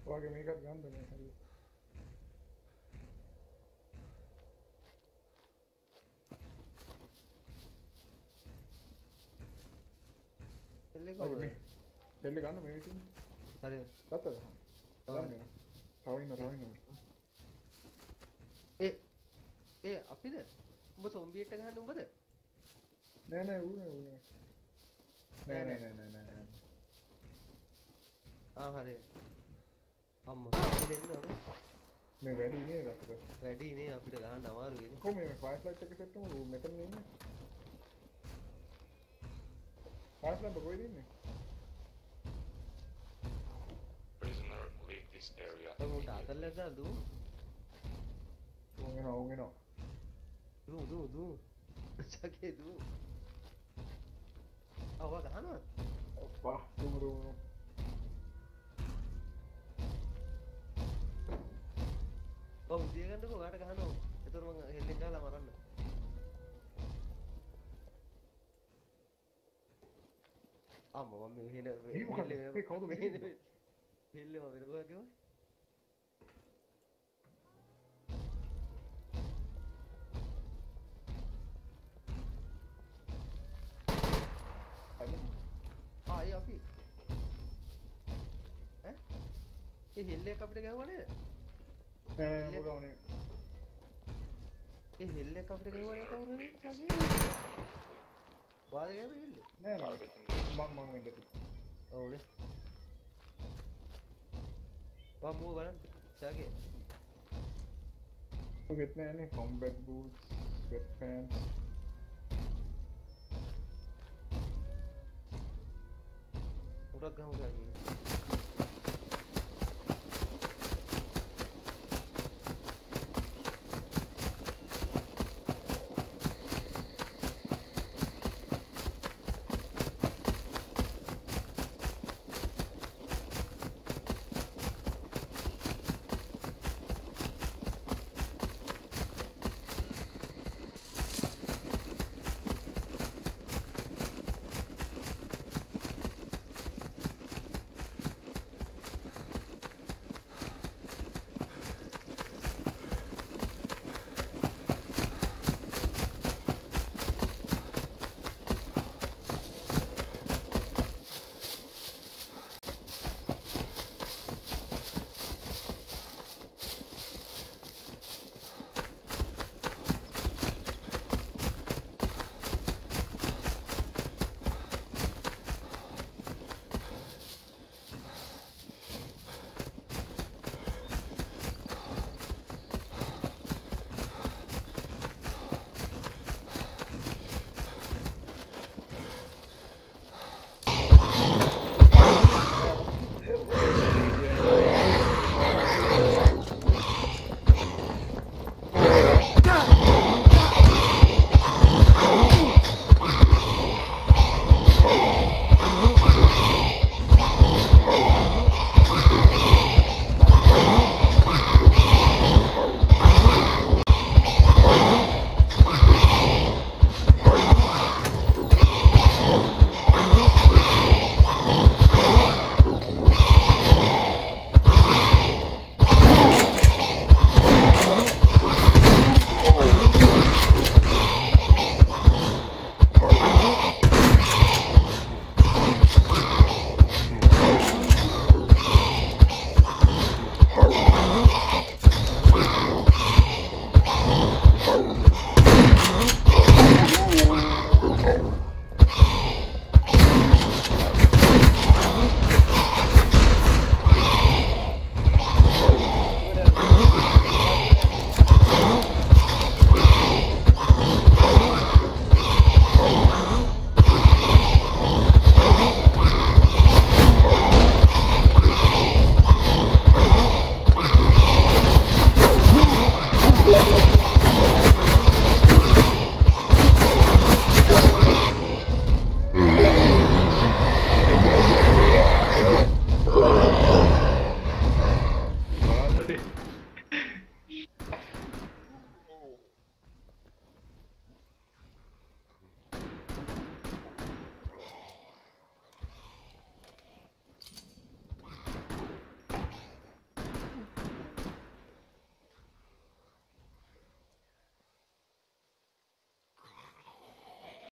ඔයාගේ මේකත් ගන්න මේ හරි. එල්ලේ කොහොමද? දෙල්ල ගන්න මේ ඉතින්. හරි. ගත්තද? ගන්න. තව ඉන්න. ඒ අපිද? උඹ සොම්බියට ගහන්න උඹද? නෑ ඌනේ. නෑ. ආ හරි. අම්මා දෙන්න ඕනේ. මේ වැඩි නේද අපිට? වැඩි නේ අපිට ගහන්න අමාරුයි නේ. කොහොම මේ ෆයර් ෆ්ලයිට් එක සෙට් කරමු මෙතන ඉන්නේ. ෆයර් ෆ්ලයිට් කොහෙද ඉන්නේ? Prisoner, leave this area. උඹට අතල්ලද දු? ඕගෙනවා. දු. චකේ දු. ආවා ගහනවා. ඔප්පා දුමරු. ඔව් දිය ගන්නකෝ කාට ගහනවා. ඒතර මං හෙල්ලෙන් ගහලා මරන්න. අම්මා මම මේ කවුද මේ? හෙල්ලෙම වෙනකොට ආයි අපි ඈ ඒ හෙල්ලයක් අපිට ගහුවා නේද? නෑ මොකවනේ. ඒ හෙල්ලයක් අපිට ගහුවා නේද කවුරුද? සාගේ වාදේ ගහුවේ හෙල්ල. නෑ මම වෙන්නද. ඔව්නේ. මූ බලන්න සාගේ. ඔගෙත් නෑනේ combat boots, sweatpants. උඩක් ගහමු සාගේ.